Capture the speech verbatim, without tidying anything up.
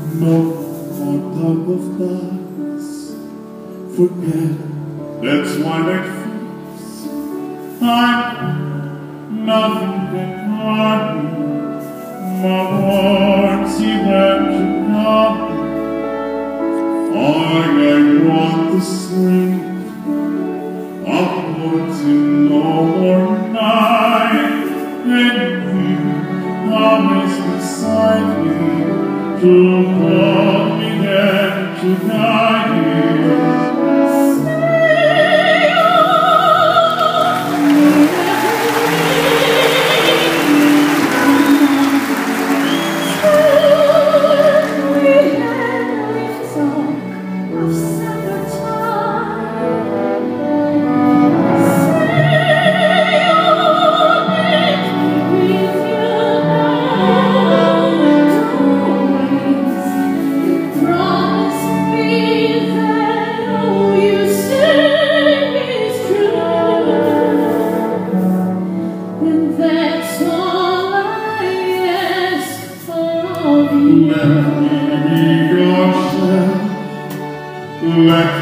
No more talk of lies. Forget, that's why like fools I'm nothing can harm me. My words even come. I want to sleep. I'll put you no more night. And you always beside me to hold me and to guide me. Let me be your shell. Let